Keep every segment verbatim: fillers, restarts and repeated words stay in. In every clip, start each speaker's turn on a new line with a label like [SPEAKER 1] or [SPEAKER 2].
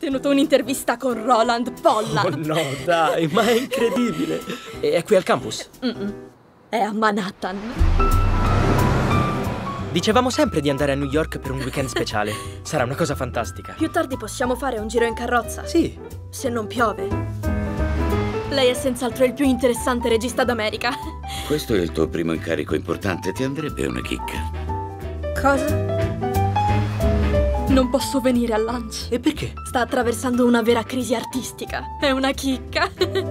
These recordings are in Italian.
[SPEAKER 1] tenuto un'intervista con Roland Pollan.
[SPEAKER 2] Oh no, dai, ma è incredibile. E è qui al campus?
[SPEAKER 1] Mm-mm. È a Manhattan.
[SPEAKER 2] Dicevamo sempre di andare a New York per un weekend speciale. Sarà una cosa fantastica.
[SPEAKER 1] Più tardi possiamo fare un giro in carrozza?
[SPEAKER 2] Sì.
[SPEAKER 1] Se non piove. Lei è senz'altro il più interessante regista d'America.
[SPEAKER 3] Questo è il tuo primo incarico importante, ti andrebbe una chicca.
[SPEAKER 1] Cosa? Non posso venire al lunch.
[SPEAKER 2] E perché?
[SPEAKER 1] Sta attraversando una vera crisi artistica. È una chicca.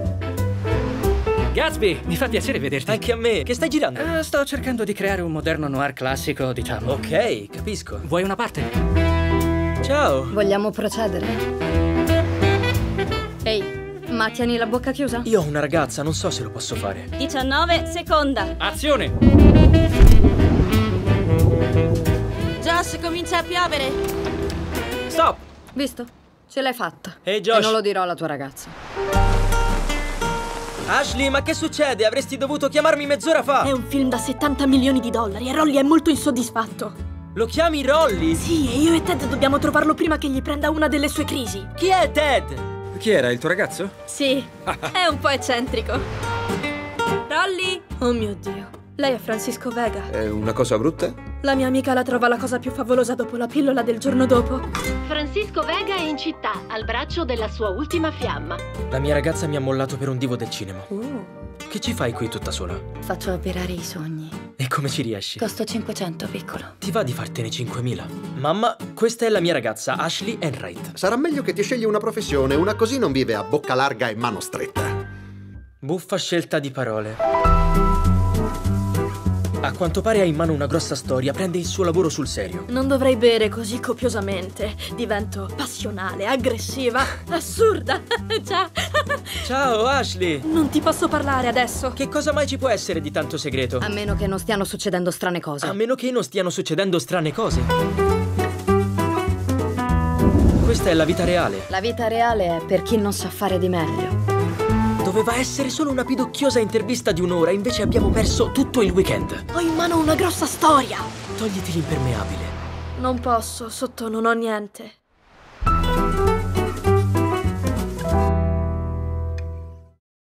[SPEAKER 4] Gatsby, mi fa piacere vederti.
[SPEAKER 2] Anche a me. Che stai girando?
[SPEAKER 4] Uh, sto cercando di creare un moderno noir classico, diciamo.
[SPEAKER 2] Ok, capisco.
[SPEAKER 4] Vuoi una parte?
[SPEAKER 2] Ciao.
[SPEAKER 5] Vogliamo procedere? Ehi, ma tieni la bocca chiusa?
[SPEAKER 2] Io ho una ragazza, non so se lo posso fare.
[SPEAKER 1] diciannove, seconda.
[SPEAKER 4] Azione!
[SPEAKER 1] Josh, comincia a piovere.
[SPEAKER 2] Stop!
[SPEAKER 5] Visto? Ce l'hai fatta.
[SPEAKER 2] Ehi, Josh.
[SPEAKER 5] E non lo dirò alla tua ragazza.
[SPEAKER 2] Ashley, ma che succede? Avresti dovuto chiamarmi mezz'ora fa.
[SPEAKER 1] È un film da settanta milioni di dollari e Rolly è molto insoddisfatto.
[SPEAKER 2] Lo chiami Rolly?
[SPEAKER 1] Sì, e io e Ted dobbiamo trovarlo prima che gli prenda una delle sue crisi.
[SPEAKER 2] Chi è Ted?
[SPEAKER 6] Chi era, il tuo ragazzo?
[SPEAKER 1] Sì, è un po' eccentrico. Rolly! Oh mio Dio. Lei è Francisco Vega.
[SPEAKER 6] È una cosa brutta?
[SPEAKER 1] La mia amica la trova la cosa più favolosa dopo la pillola del giorno dopo.
[SPEAKER 7] Francisco Vega è in città, al braccio della sua ultima fiamma.
[SPEAKER 2] La mia ragazza mi ha mollato per un divo del cinema.
[SPEAKER 5] Uh,
[SPEAKER 2] Che ci fai qui tutta sola?
[SPEAKER 5] faccio operare i sogni.
[SPEAKER 2] E come ci riesci?
[SPEAKER 5] Costo cinquecento, piccolo.
[SPEAKER 2] Ti va di fartene cinquemila? Mamma, questa è la mia ragazza, Ashley Enright.
[SPEAKER 8] Sarà meglio che ti scegli una professione, una così non vive a bocca larga e mano stretta.
[SPEAKER 2] Buffa scelta di parole. A quanto pare ha in mano una grossa storia, prende il suo lavoro sul serio.
[SPEAKER 1] Non dovrei bere così copiosamente. Divento passionale, aggressiva, assurda. Già.
[SPEAKER 2] Ciao, Ashley!
[SPEAKER 1] Non ti posso parlare adesso.
[SPEAKER 2] Che cosa mai ci può essere di tanto segreto?
[SPEAKER 5] A meno che non stiano succedendo strane cose.
[SPEAKER 2] A meno che non stiano succedendo strane cose. Questa è la vita reale.
[SPEAKER 5] La vita reale è per chi non sa fare di meglio.
[SPEAKER 2] Doveva essere solo una pidocchiosa intervista di un'ora, invece abbiamo perso tutto il weekend.
[SPEAKER 1] Ho in mano una grossa storia.
[SPEAKER 2] Togliti l'impermeabile.
[SPEAKER 1] Non posso, sotto non ho niente.